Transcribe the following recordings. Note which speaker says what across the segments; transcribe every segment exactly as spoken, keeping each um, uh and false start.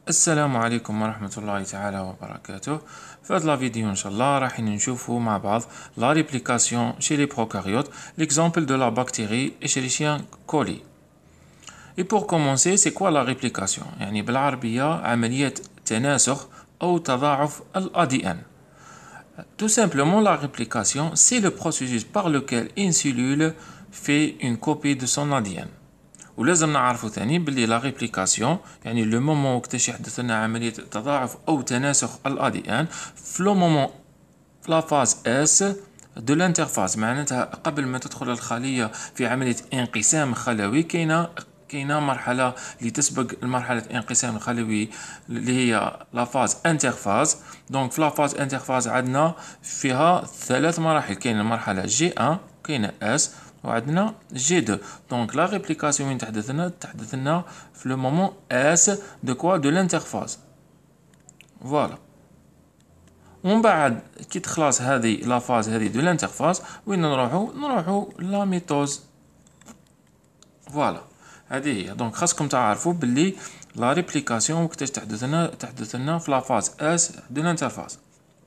Speaker 1: السلام عليكم ورحمة الله تعالى وبركاته. في هذا الفيديو ان شاء الله راح نشوفوا مع بعض la réplication chez les prokaryotes, l'exemple de la bactérie Escherichia coli. Et pour commencer, c'est quoi la réplication؟ يعني بالعربية عملية تناسخ أو تضاعف ال A D N. Tout simplement, la réplication, c'est le processus par lequel une cellule fait une copie de son A D N. ولازم نعرفوا ثاني باللي لا ريبليكاسيون يعني لو مومون وقتاش يحدث لنا عمليه تضاعف او تناسخ ال A D N في لو مومون في لا فاز اس دو لانترفاز، معناتها قبل ما تدخل الخليه في عمليه انقسام خلوي كاينه كاينه مرحله اللي تسبق مرحله الانقسام الخلوي اللي هي لا فاز انترفاز. دونك في لا فاز انترفاز عندنا فيها ثلاث مراحل، كاينه المرحله جي واحد، كاينه اس، وعندنا جي اثنين. دونك لا ريبليكاسيون وين تحدث لنا تحدث لنا في لو مومون اس دو كوا دو لانترفاز. فوالا، ومن بعد كي تخلص هذه لا فاز هذه دو لانترفاز وين نروحو نروحو لا ميتوز. فوالا، هذه هي. دونك خاصكم تعرفوا باللي لا ريبليكاسيون وقتاش تحدث لنا تحدث لنا في لا فاز اس دو لانترفاز.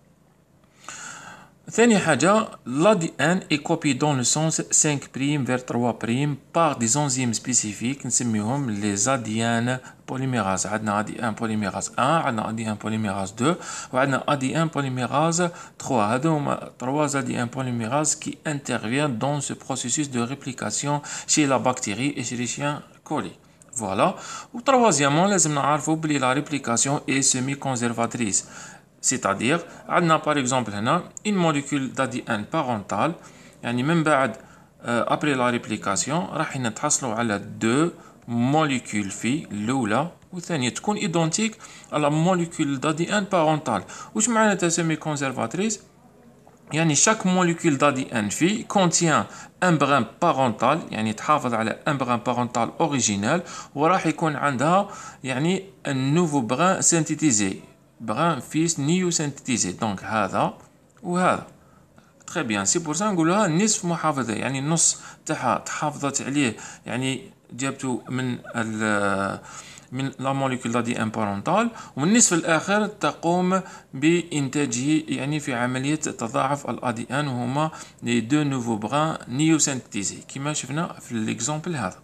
Speaker 1: ثاني حاجة، l'A D N est copié dans le sens cinq prime vers trois prime par des enzymes spécifiques نسميهم les A D N polymérase. عندنا A D N polymérase un، عندنا A D N polymérase deux، وعندنا A D N polymérase trois. هذو هما trois A D N polymérase qui interviennent dans ce processus de réplication chez la bactérie Escherichia coli. Voilà. Ou troisièmement لازم نعرفوا بلي la réplication est semi-conservatrice. C'est-à-dire, on a par exemple une molécule d'A D N parentale, يعني من بعد après la réplication راح نتحصلوا على deux molécules في الأولى والثانية تكون identique à la molécule d'A D N parentale. واش معناتها semi-conservatrice؟ يعني chaque molécule d'A D N في contient un brin parental، يعني تحافظ على un brin parental original، وراح يكون عندها يعني un nouveau brin synthétisé. brin fils نيو سينتيزي. دونك هذا وهذا تري بيان. سي بور سا نقولوها نصف محافظه، يعني النص تاعها تحافظت عليه، يعني جابتو من ال من لا موليكول دا دي ان بارونتال، ومن النصف الاخر تقوم بانتاجه يعني في عمليه تضاعف ال A D N، وهما لي دو نوفو بران نيو سينتيزي كما شفنا في ليكزامبل هذا.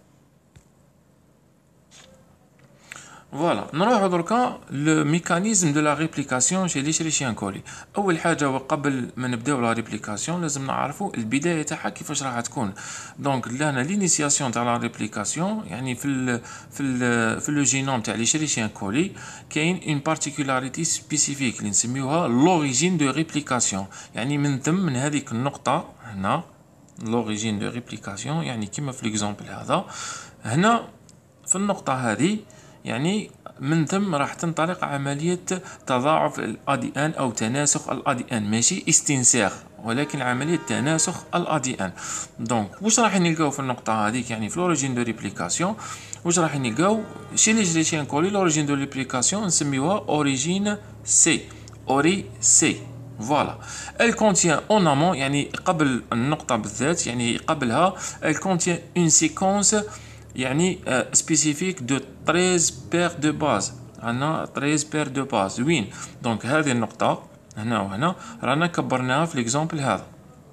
Speaker 1: فوالا، نروحو دركا لو ميكانيزم دو لا ريبليكاسيون شي ليشريشيا كولي. اول حاجه وقبل ما نبداو لا ريبليكاسيون لازم نعرفوا البدايه تاعها كيفاش راح تكون. دونك لهنا لينيسياسيون تاع لا ريبليكاسيون يعني في ال في ال في لو جينوم تاع ليشريشيا كولي كاين اون بارتيكولاريتي سبيسيفيك اللي نسميوها لوريجين دو ريبليكاسيون. يعني من ثم من هذيك النقطه هنا لوريجين دو ريبليكاسيون، يعني كيما في ليكزامبل هذا هنا في النقطه هذه، يعني من ثم راح تنطلق عملية تضاعف ال A D N أو تناسخ ال A D N، ماشي استنساخ ولكن عملية تناسخ ال A D N. دونك واش راح نلقاو في النقطة هذيك يعني في لوريجين دو ريبليكاسيون؟ واش راح نلقاو شي ليشريشيا كولي لوريجين دو ريبليكاسيون نسميوها اوريجين سي، اوري سي. فوالا، elle contient en amont يعني قبل النقطة بالذات، يعني قبلها elle contient une séquence يعني سبيسيفيك دو تreize بير دو باز. عندنا تreize بير دو باز وين؟ دونك هذه النقطة هنا وهنا رانا كبرناها في ليكزامبل هذا.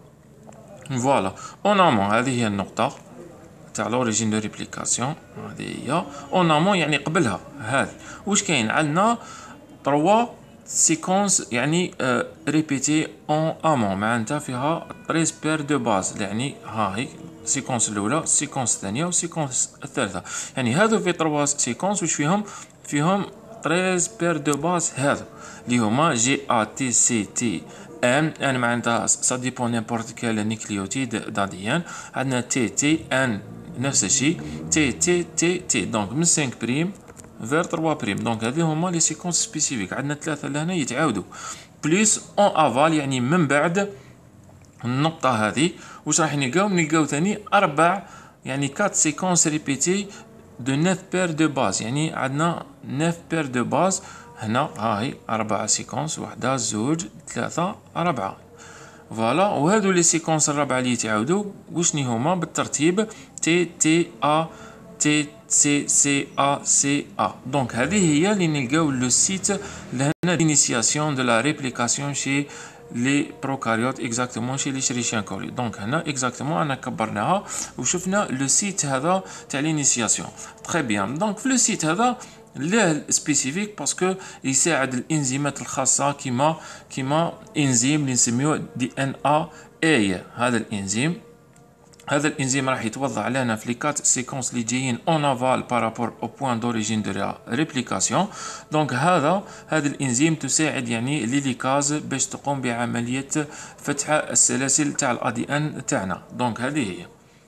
Speaker 1: فوالا، اون امون هذه هي النقطة تاع لوريجين دو ريبليكاسيون، هذه هي اون امون يعني قبلها. هذه واش كاين عندنا trois سيكونس يعني ريبيتي اون امون، معناتها فيها تreize بير دو باز، يعني ها هي السيكونس الاولى، السيكونس الثانيه، والسيكونس الثالثه. يعني هذو في تروا سيكونس واش فيهم فيهم تreize بير دو باز هذو اللي هما جي ا تي سي تي ان ان، معناتها سا ديبون نيمبورت كال نيكليوتيد داديان. عندنا تي تي ان نفس الشيء، تي تي تي تي. دونك من خمسة بريم فير trois بريم. دونك هذه هما لي سيكونس سبيسيفيك. عندنا ثلاثه لهنا يتعاودوا بليس اون افال، يعني من بعد النقطة هذه واش راح نلقاو؟ نلقاو ثاني أربع يعني كات سيكونس ريبيتي دو نوف بير دو باز، يعني عندنا نوف بير دو باز هنا. ها هي أربعة سيكونس، وحدة زوج ثلاثة أربعة. فوالا، وهادو لي سيكونس الرابعة اللي يتعاودوا وشني هما بالترتيب؟ تي تي أ تي سي سي ا سي ا. دونك هذه هي اللي نلقاو لو سيت لهنا d'initiation de la réplication chez les prokaryotes exactement chez les Escherichia coli. دونك هنا exactement انا كبرناها وشفنا لو سيت هذا تاع الانيسياسيون. تري بيان. دونك في لو سيت هذا له سبيسيفيك باسكو يساعد الانزيمات الخاصه كيما كيما انزيم اللي نسميوه دي ان ا اي. هذا الانزيم هذا الانزيم راح يتوضع لنا في لي كات سيكونس اللي جايين اون افال بارابور او بوين دوريجين دو لا ريبليكاسيون. دونك هذا هذا الانزيم تساعد يعني ليليكاز باش تقوم بعمليه فتح السلاسل تاع الأ دي إن تاعنا. دونك هذه هي.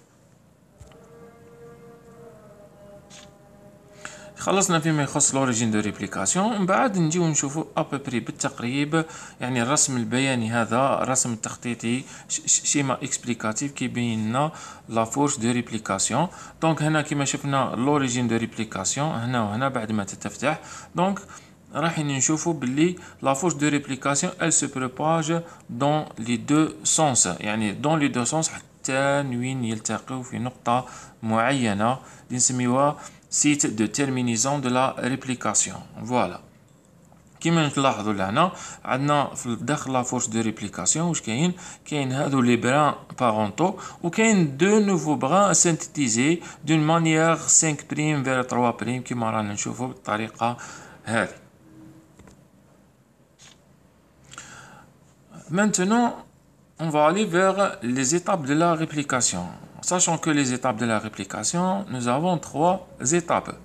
Speaker 1: خلصنا فيما يخص لوريجين دو ريبليكاسيون. من بعد نجيو نشوفو ابري بالتقريب يعني الرسم البياني هذا الرسم التخطيطي شيما اكسبليكاتيف كيبين لنا لا فورس دو ريبليكاسيون. دونك هنا كيما شفنا لوريجين دو ريبليكاسيون هنا وهنا بعد ما تتفتح. دونك راح نشوفو باللي لا فورس دو ريبليكاسيون elle se propage dans les deux sens يعني dans les deux sens حتى وين يلتقيو في نقطة معينة اللي نسميوها site de terminaison de la réplication. Voilà. كيما نلاحظوا لهنا عندنا في داخل لا فورس دو ريبليكاسيون واش كاين كاين هادو لي بران بارونتو وكاين دو نوفو بران سينتيزي دون مانيير خمسة بريم فير ثلاثة بريم كيما رانا نشوفوا بالطريقه هذه. Maintenant, on va aller vers les étapes de la réplication. Sachant que les étapes de la réplication, nous avons trois étapes.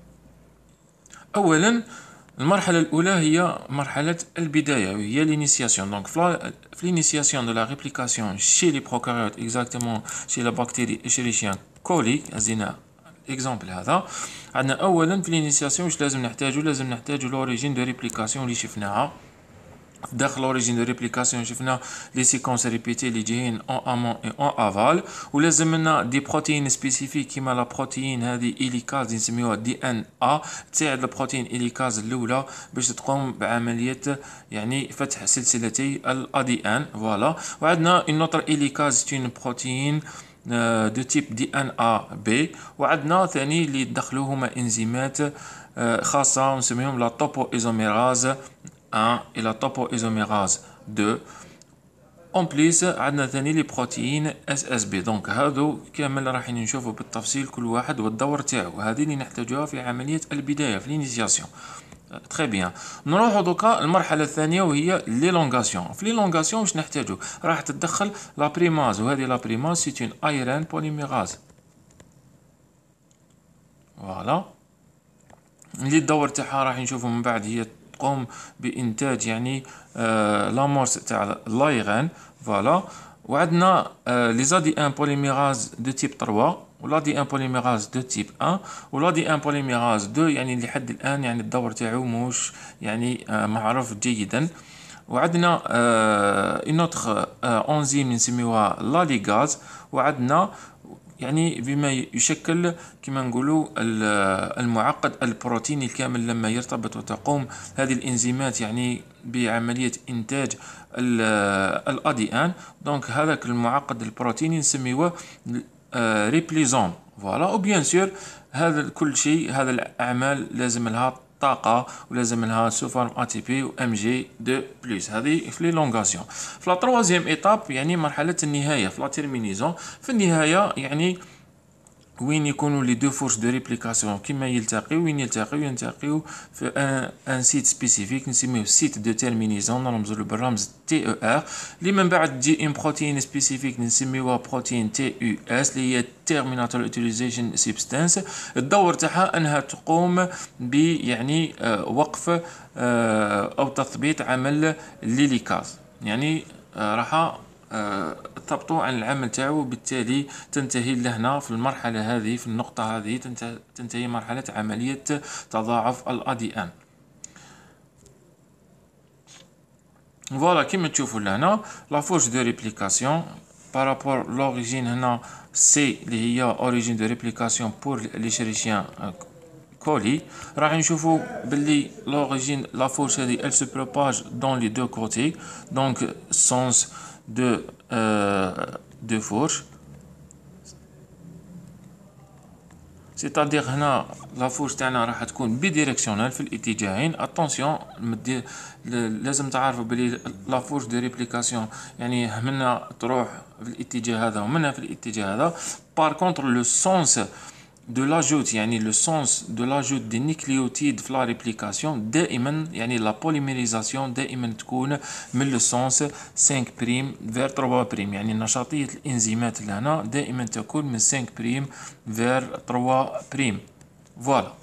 Speaker 1: أولاً المرحلة الأولى هي مرحلة البداية وهي l'initiation. Donc, l'initiation de la réplication chez les prokaryotes, exactement chez la bactérie Escherichia coli, هزينا exemple هذا. عندنا أولاً في l'initiation واش لازم نحتاجو لازم نحتاجو l'origine de réplication اللي شفناها. داخل l'origine de réplication شفنا les séquences répétées اللي جايين en amont et en aval ولازم لنا دي بروتين سبيسيفيك كيما لا بروتين هذه إليكاز نسميوها دي ان ا تساعد البروتين إليكاز الاولى باش تقوم بعمليه يعني فتح سلسلتي الأ دي إن. فوالا. وعندنا une autre إليكاز une بروتين دو تيب دي ان ا بي. وعندنا ثاني اللي دخلوا هما انزيمات خاصه نسميهم لا توبو ايزوميراز واحد et la topoisomérase deux. En plus عندنا ثاني لي بروتين اس اس بي. دونك هادو كامل راح نشوفوا بالتفصيل كل واحد والدور تاعو. هذه اللي نحتاجوها في عمليه البدايه في الانيسياسيون. تري بيان. نروحو دوكا المرحله الثانيه وهي ليلونغاسيون. في ليلونغاسيون واش نحتاجو راح تدخل لا بريماز وهذه لا بريماز سي اون ايرين بوليميراز. فوالا اللي الدور تاعها راح نشوفو من بعد هي تقوم بإنتاج يعني آه لامورس تاع لايغان. فوالا. وعندنا آه لي زادي ان بوليميراز دو تيب ثلاثة ولا دي ان بوليميراز دو تيب واحد ولا دي ان بوليميراز اثنين يعني لحد الآن يعني الدور تاعو موش يعني آه معروف جيدا. وعندنا آه اون اوتر آه انزيم نسميوها لا ليغاز. وعندنا يعني بما يشكل كما نقولوا المعقد البروتيني الكامل لما يرتبط وتقوم هذه الانزيمات يعني بعمليه انتاج الأ دي إن. دونك هذاك المعقد البروتيني نسميوه ريبليزوم. فوالا. وبيان سور هذا كل شيء هذا الاعمال لازم لها طاقه ولازم لها سوفورم اي تي بي و ام جي دو بلس. هذه في لي لونغاسيون. في لا تروازيام ايتاب يعني مرحله النهايه في لا تيرمينيزون. في النهايه يعني وين يكونوا لي دو فورس دو ريبليكاسيون كيما يلتقيو وين يلتقيو يلتقيو في ان ان سيت سبيسيفيك نسميوه سيت دو تيرمينيزون نرمزوا له بالرمز تي او ار. اللي من بعد تجي ان بروتين سبيسيفيك نسميوها بروتين تي يو اس اللي هي تيرميناتور يوتيليزيشن سبستانس. الدور تاعها انها تقوم ب يعني وقف او تثبيط عمل الليليكاز يعني راح تبطو عن العمل تاعو. بالتالي تنتهي لهنا في المرحلة هذه في النقطة هذه تنتهي مرحلة عملية تضاعف الأ دي إن. فوالا كيما تشوفوا لهنا لا فورس دو ريبليكاسيون بارابور لوريجين هنا سي اللي هي اوريجين دو ريبليكاسيون بور ليشيريشيان كولي. راح نشوفوا باللي لوريجين لا فورس هذه elle se propage dans les deux côtés donc sens de euh, de fourche سيتادير هنا لافورس تاعنا راح تكون بيديريكسيونيل في الاتجاهين. اتونسيون لازم تعرفوا بلي لافورس دو ريبليكاسيون يعني منها تروح في الاتجاه هذا ومنها في الاتجاه هذا. بار كونتر لو سونس de l'ajout يعني le sens de l'ajout des nucléotides في la réplication دائما يعني la polymérisation دائما تكون من le sens خمسة بريم vers ثلاثة بريم. يعني نشاطية الإنزيمات لهنا دائما تكون من خمسة بريم vers ثلاثة بريم. فوالا.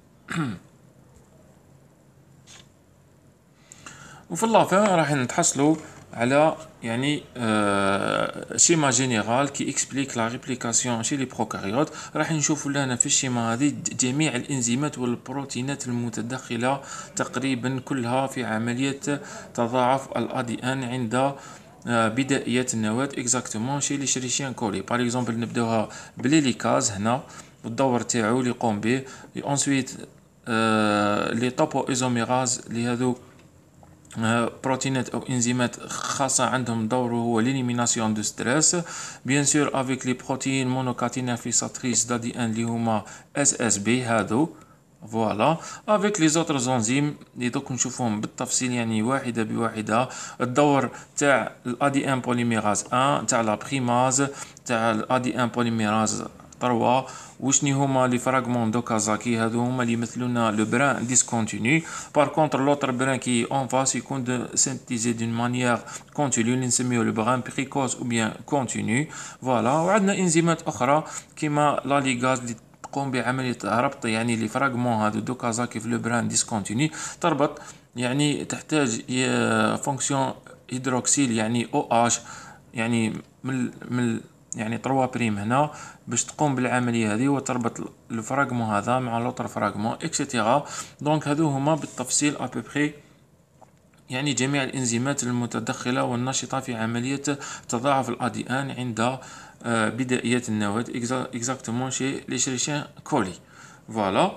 Speaker 1: وفي اللافين راح نتحصلوا على يعني آه شيما جينيرال كي اكسبليك لا ريبليكاسيون شي لي بروكاريوت. راح نشوفوا لهنا في الشيما هذه جميع الانزيمات والبروتينات المتدخله تقريبا كلها في عمليه تضاعف الأ دي إن عند آه بداية النواة اكزاكتومون شي لي شريشيان كولي. باغ اكزومبل نبداوها بليليكاز هنا والدور تاعو اللي يقوم به. انسويت آه لي توبو ايزوميراز اللي هذو بروتينات او انزيمات خاصه عندهم دور هو ليليميناسيون دو ستريس. بيان سور افيك لي بروتين مونوكاتينافيساتريس دا دي ان اللي هما اس اس بي هادو. فوالا. افيك لي زوتر زونزيم اللي دوك نشوفوهم بالتفصيل يعني واحده بواحده. الدور تاع الأ دي إن بوليميراز واحد تاع لا بريماز تاع الأ دي إن بوليميراز ثلاثة وشني هما لي فراغمون دو كازاكي هادو هما اللي يمثلونا لو بران ديسكونتينيو. بار كونتر لوتر بران كي اون فاس يكون دو سينتيزي دون مانيير كونتينيو اللي نسميوه لو بران بريكوز او بيان كونتينيو. فوالا. وعندنا انزيمات اخرى كيما لا ليغاز اللي تقوم بعمليه ربط يعني لي فراغمون هادو دو كازاكي في لو بران ديسكونتينيو. تربط يعني تحتاج فونكسيون هيدروكسيل يعني او اش يعني من من يعني ثلاثة بريم هنا باش تقوم بالعمليه هذه وتربط الفراغمون هذا مع لوتر فراغمون اكسيتيرا. دونك هذو هما بالتفصيل ابوبري يعني جميع الانزيمات المتدخله والنشطه في عمليه تضاعف الأ دي إن عند بداية النواة اكزاكتومون شي لي شريشيان كولي. فوالا.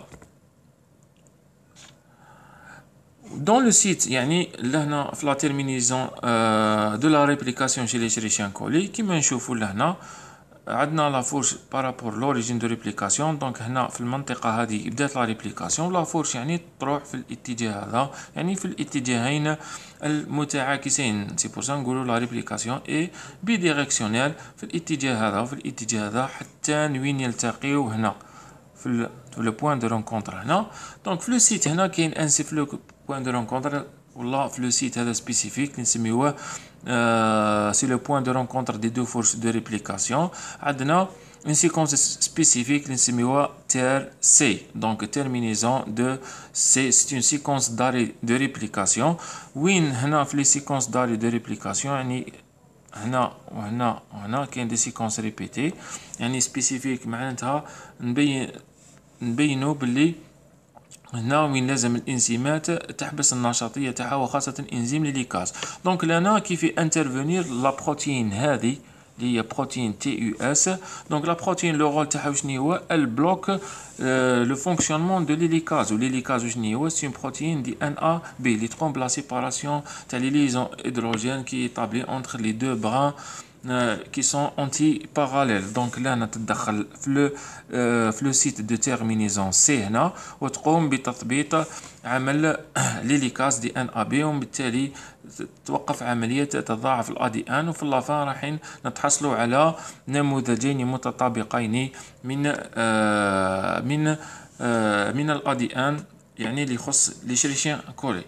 Speaker 1: دون لو سيت يعني لهنا في لا تيرمينيزون دو لا ريبليكاسيون شي لي شريشيان كولي كيما نشوفوا لهنا عندنا لا فورش بارابور لوريجين دو ريبليكاسيون. دونك هنا في المنطقه هذه بدات لا ريبليكاسيون. لا فورش يعني تروح في الاتجاه هذا يعني في الاتجاهين المتعاكسين. سي بور سا نقولوا لا ريبليكاسيون اي بي ديريكسيونيل في الاتجاه هذا وفي الاتجاه هذا حتى وين يلتقيو هنا في لو بوين دو رونكونتر هنا. دونك في لو سيت هنا كاين ان سيفلو بوين دو رونكونتر والله في لو سيت هذا سبيسيفيك اللي نسميوه سي لو بوين دو رونكونتر دي دو فورس دو ريبليكاسيون. عندنا une séquence spécifique اللي نسميوها تير سي. دونك terminaison de C c'est une séquence d'arrêt de réplication. وين هنا في لي séquences d'arrêt de réplication يعني هنا وهنا وهنا كاين دي séquences ريبيتي يعني سبيسيفيك معناتها نبين نبينو باللي هنا وين لازم الانزيمات تحبس النشاطيه تاعها وخاصه انزيم ليليكاز. دونك لنا كيف انترفينير لا بروتين هذه اللي هي بروتين تي يو اس. دونك لا بروتين لو رول تاعها شنو هو البلوك لو فونكسيونمون دو ليليكاز. وليليكاز شنو هو سي بروتين دي ان ا بي اللي تقوم بلا سيباراسيون تاع لي ليزون هيدروجين كي طابلي انتر لي دو بران qui sont anti-parallèles. Donc là نتدخل في لو في لو سيت دو تيرمينيزون سي هنا وتقوم بتثبيط عمل ليليكاز دي ان ا بي وبالتالي توقف عمليه تضاعف الأ دي إن. وفي اللافان راح نتحصلوا على نموذجين متطابقين من آه من آه من الأ دي إن يعني اللي يخص لي شريشيان كولي.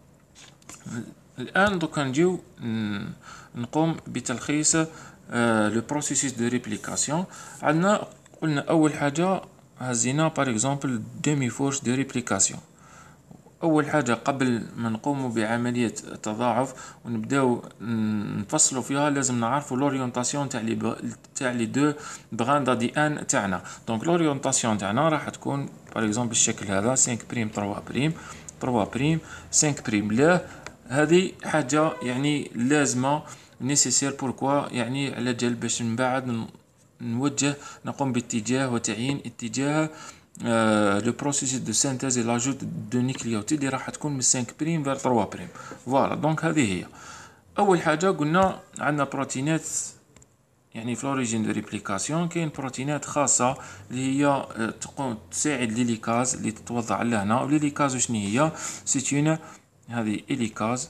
Speaker 1: الان دوك نجيو نقوم بتلخيص لو بروسيسوس دو ريبليكاسيون. عندنا قلنا اول حاجه هزينا باغ اكزومبل ديمي فورس دو ريبليكاسيون. اول حاجه قبل ما نقوموا بعمليه التضاعف ونبداو نفصلوا فيها لازم نعرفوا لورينتاسيون تاع لي تاع لي دو بغان دا دي ان تاعنا. دونك لورينتاسيون تاعنا راح تكون باغ اكزومبل بالشكل هذا خمسة بريم ثلاثة بريم ثلاثة بريم خمسة بريم. لا هذه حاجه يعني لازمه نيسيسير. بوركوا يعني على جال باش من بعد نوجه نقوم باتجاه وتعيين اتجاه لو بروسيسوس دو سينتيز اي لاجوت دو نيكليوتيد اللي راح تكون من خمسة بريم فير ثلاثة بريم. فوالا. دونك هذه هي اول حاجه. قلنا عندنا بروتينات يعني في l'origine de réplication كاين بروتينات خاصة اللي هي تقوم تساعد ليليكاز اللي تتوضع لهنا. وليليكاز وشنو هي؟ سي اون هذه إليكاز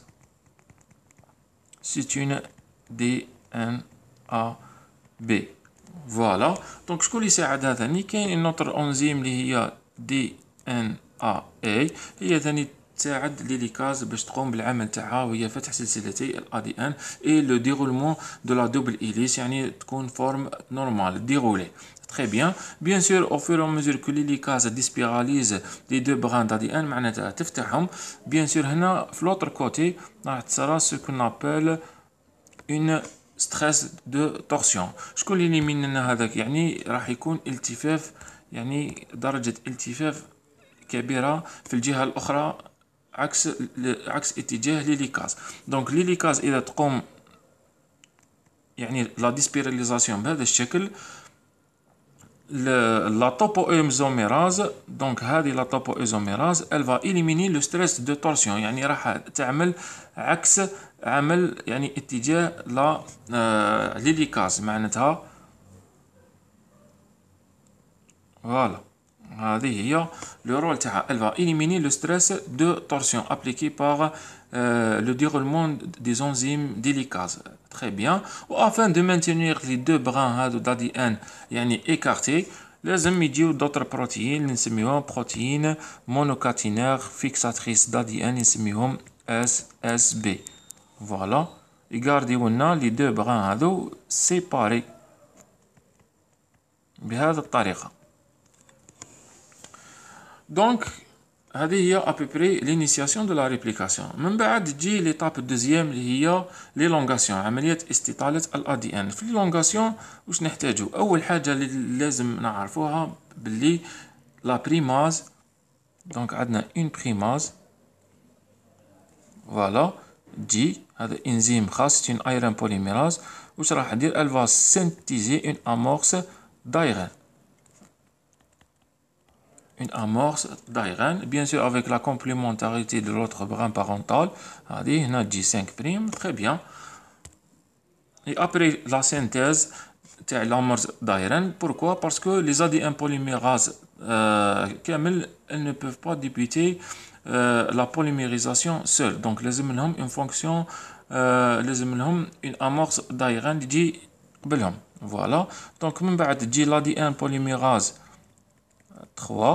Speaker 1: سي اون دي ان ا بي. فوالا دونك شكون اللي يساعد هذا ثاني؟ كاين نوتر انزيم اللي هي دي ان ا اي، هي ثاني تساعد ليليكاز باش تقوم بالعمل تاعها وهي فتح سلسلتي الأ دي إن اي لو ديغولمون دو لا دوبل إليس، يعني تكون فورم نورمال ديغولي. Très bien. Bien sûr, au fur et à mesure que l'hélicase déspiralise les deux brins d'A D N, معناتها تفتحهم. Bien sûr, هنا في l'autre côté راح تصرى ce qu'on appelle une stress de torsion. شكون اللي يمين لنا هذاك؟ يعني راح يكون التفاف، يعني درجة التفاف كبيرة في الجهة الأخرى عكس عكس اتجاه ليليكاز. دونك ليليكاز إذا تقوم يعني لا ديسبيراليزاسيون بهذا الشكل، la topoisomerase donc هذه لا topoisomerase elle va éliminer le stress de torsion، يعني راح تعمل عكس عمل يعني اتجاه لا آه ليليكاز معناتها. فوالا هذه هي لو رول تاعها، elle va éliminer le stress de torsion appliqué par euh, le déroulement des enzymes d'hélicase. Très bien. Afin de maintenir les deux brins هادو d'A D N يعني écartés، لازم يجيو d'autres protéines اللي نسميوهم protéines monocatinaires fixatrices d'A D N نسميوهم إس إس بي. فوالا يغارديو لنا les deux brins هادو séparés بهذه الطريقة. دونك هذه هي ابيبري لينيسياسيون دو لا ريبليكاسيون. من بعد تجي ليطاب دوزيام اللي هي ليلونغاسيون، عمليه استطاله الأ دي إن. في ليلونغاسيون واش نحتاجو؟ اول حاجه اللي لازم نعرفوها باللي لا بريماز، دونك عندنا اون بريماز فوالا تجي هذا انزيم خاص اون ايرون بوليميراز. واش راح دير؟ الفا سينتيزي اون امورس دايرين une amorce d'aérène, bien sûr avec la complémentarité de l'autre brin parental. هذه هنا تجي cinq prime. Très bien. Et après la synthèse تاع l'amorce d'aérène, pourquoi? Parce que les A D N polymérases euh, كامل elles ne peuvent pas débuter euh, la polymérisation seule. Donc لازم لهم une fonction euh, لازم لهم une amorce d'aérène تجي قبلهم. Voilà. Donc من بعد تجي l'A D N polymérase trois.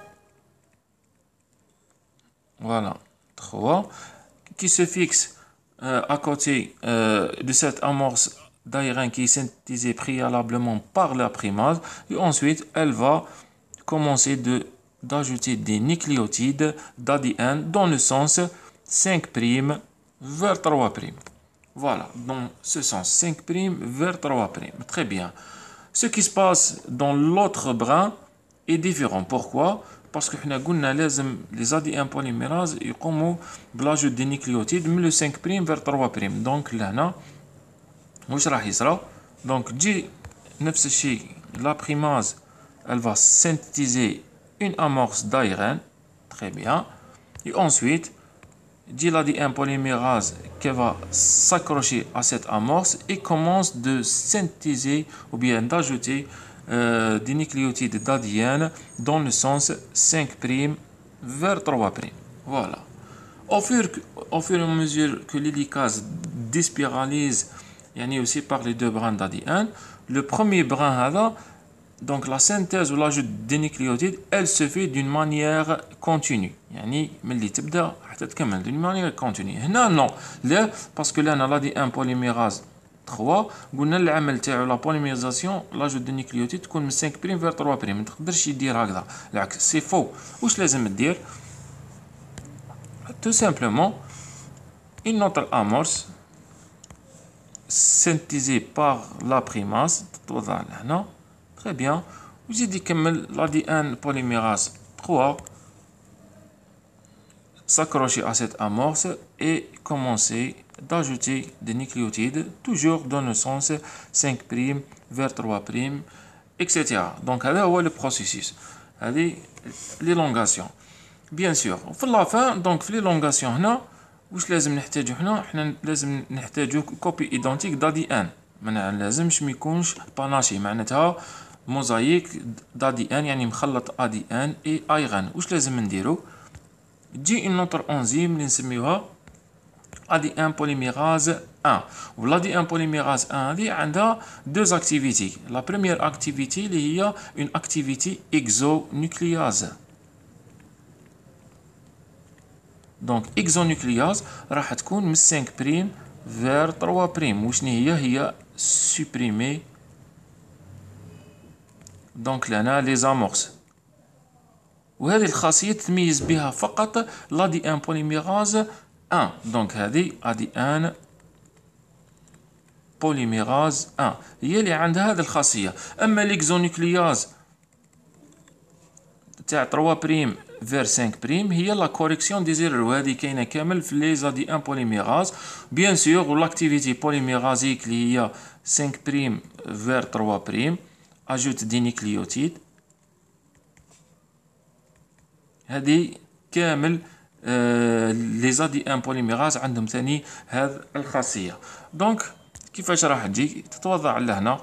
Speaker 1: Voilà, trois qui se fixe euh, à côté euh, de cette amorce d'aérène qui est synthétisée préalablement par la primase, et ensuite elle va commencer de d'ajouter des nucléotides d'A D N dans le sens cinq prime vers trois prime. Voilà, dans ce sens cinq prime vers trois prime. Très bien. Ce qui se passe dans l'autre brin est différent. Pourquoi? Parce que حنا قلنا لازم les A D N polymérase يقوموا بلاجو دي نيكليوتيد من لو cinq prime vers trois prime. دونك لهنا واش راح يصرى؟ دونك تجي نفس الشيء لا بريماز elle va synthétiser une amorce d'aérène. Très bien. Et ensuite تجي l'A D N polymérase qui va s'accrocher à cette amorce et commence de synthétiser ou bien d'ajouter Euh, des nucléotides d'A D N dans le sens cinq prime vers trois prime. Voilà. Au fur, au fur et à mesure que l'hélicase déspiralise, yani aussi par les deux brins d'A D N, le premier brin هذا, donc la synthèse ou l'ajout des nucléotides, elle se fait d'une manière continue. يعني ملي تبدا حتى تكمل d'une manière continue. هنا non. لا parce que là l'A D N polymérase trois قلنا العمل تاعو لا بوليميزاسيون لاجو دو نيكليوتيد تكون من cinq بريم فير trois بريم، ما تقدرش يدير هكذا، العكس سي فو. واش لازم دير؟ تو سامبلومون une autre amorce synthétisée par la primase تتوضع لهنا. très bien. وزيد يكمل لا دي ان polymérase trois s'accrocher à cette amorce et commencer d'ajouter des nucléotides toujours dans le sens cinq prime vers trois prime et cetera. Donc هذا هو le processus. هذه l'élongation. Bien sûr. في la fin donc في l'élongation هنا واش لازم نحتاجو؟ هنا حنا لازم نحتاجو كوبي ايدونتيك d'A D N. ما لازمش ما يكونش باناشي، معناتها موزايك دا دي ان يعني مخلط ا دي ان اي ايغان. واش لازم نديرو؟ تجي اون اوتر انزيم اللي نسميوها ا دي ان بوليميراز واحد، و لا دي ان بوليميراز واحد هذه عندها دوز اكتيفيتي. لا بروميير اكتيفيتي اللي هي اون اكتيفيتي اكزو نوكلياز. دونك اكزو نوكلياز راح تكون من خمسة بريم فير ثلاثة بريم. وشنو هي؟ هي سوبريمي دونك لنا لي زامورس. وهذه الخاصية تميز بها فقط لا دي ان بوليميراز واحد. دونك هذه ا دي ان بوليميراز واحد هي اللي عندها هذه الخاصية. اما ليكزونيكلياز تاع ثلاثة بريم فير خمسة بريم هي لا كوريكسيون دي زيرور، وهذه كاينه كامل في لي زا دي ان بوليميراز بيان سور. و لاكتيفيتي بوليميرازيك اللي هي خمسة بريم فير ثلاثة بريم اجوت دي نيكليوتيد. هذه كامل آه لي زا دي ان بوليميراز عندهم ثاني هذه الخاصيه. دونك كيفاش راح تجي تتوضع لهنا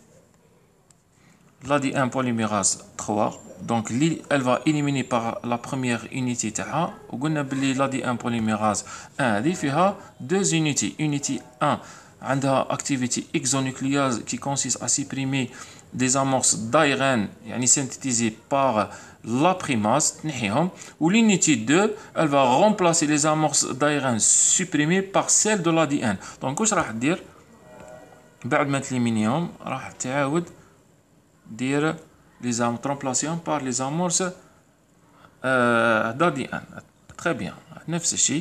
Speaker 1: لا دي ان بوليميراز ثلاثة. دونك اللي elle va éliminer par la première unité تاعها. وقلنا بلي لا دي ان بوليميراز واحد هذه فيها deux unités. unité واحد عندها activité exonucléase qui consiste à supprimer des amorces d'ARN يعني synthétisées par la primase تنحيهم. و l'unité deux elle va remplacer les amorces d'ARN supprimées par celles de l'A D N. دونك واش راح دير بعد ما تليمينيهم؟ راح تعاود دير les amorces remplacées par les amorces euh, d'A D N. Très bien. نفس الشيء.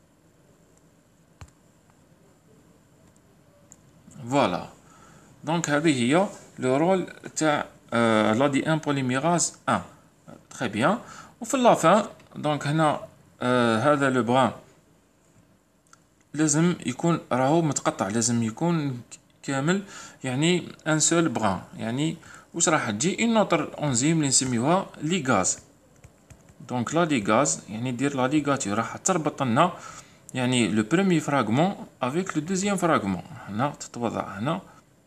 Speaker 1: فوالا. دونك هذه هي لو رول تاع لا دي ان بوليميراز واحد. تري بيان. وفي لافان دونك هنا آه هذا لو بغان لازم يكون راهو متقطع، لازم يكون كامل يعني ان سول بغان. يعني واش راح تجي اون اوتر انزيم اللي نسميوها ليغاز. دونك لا ليغاز يعني دير لا ليغاتور راح تربط لنا يعني لو بروميي فراغمون افيك لو دوزيام فراغمون. هنا تتوضع هنا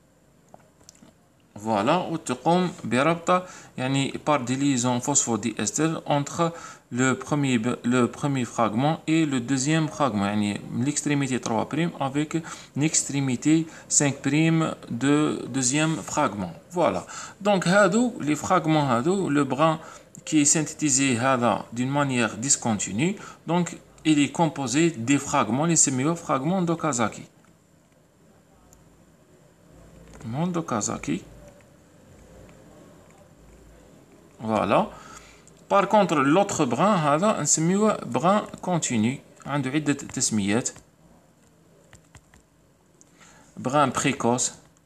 Speaker 1: فوالا، وتقوم بربط يعني بار دي ليزون فوسفودي استر انتر لو بروميي لو بروميي فراغمون اي لو دوزيام فراغمون، يعني من ليكستريميتي ثلاثة بريم افيك ليكستريميتي خمسة بريم دو دوزيام فراغمون. فوالا. دونك هادو لي فراغمون هادو لو بغان qui est synthétisé هذا d'une manière discontinue. donc il est composé des fragments les semi fragments d'Okazaki. d'Okazaki. Voilà. Par contre l'autre brin هذا نسميوه brin continu عنده عدة تسميات. brin précoce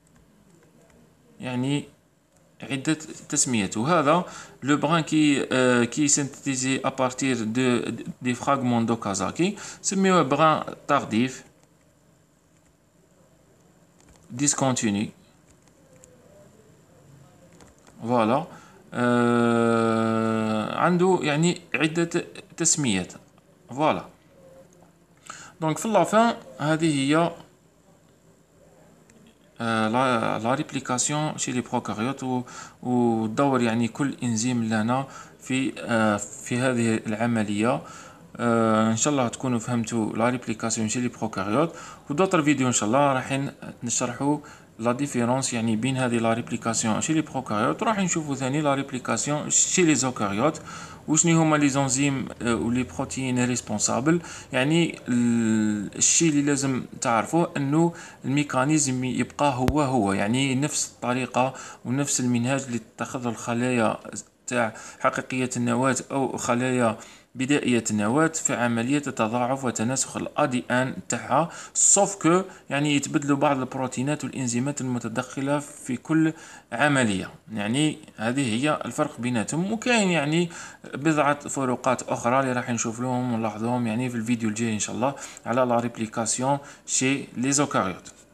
Speaker 1: يعني عدة تسميات. وهذا لو بران كي كي سينتيزي à partir de des fragments d'Okazaki سميوه بران تارديف discontinu. فوالا. آه عنده يعني عدة تسميات. فوالا. دونك في لافان هذه هي لا لا ريبليكاسيون شي لي بروكاريوت. ودور يعني كل انزيم لنا في في هذه العمليه. ان شاء الله تكونوا فهمتوا لا ريبليكاسيون شي لي بروكاريوت. ودوطر فيديو ان شاء الله راح نشرحوا لا ديفيرونس يعني بين هذه لا ريبليكاسيون شي لي بروكاريوت، راح نشوفوا ثاني لا ريبليكاسيون شي لي زوكاريوت وشنو هما لي زونزيم ولي بروتيين ريسبونسابل. يعني الشيء اللي لازم تعرفوه انه الميكانيزم يبقى هو هو، يعني نفس الطريقه ونفس المنهاج اللي تتخذ الخلايا تاع حقيقيه النواه او خلايا بدائية النواة في عملية التضاعف وتناسخ ال إيه دي إن تاعها، سوف كو يعني يتبدلوا بعض البروتينات والإنزيمات المتدخلة في كل عملية. يعني هذه هي الفرق بيناتهم. وكاين يعني بضعة فروقات أخرى اللي راح نشوف لهم ونلاحظوهم يعني في الفيديو الجاي إن شاء الله على لا ريبليكاسيون شي لي زوكاريوت.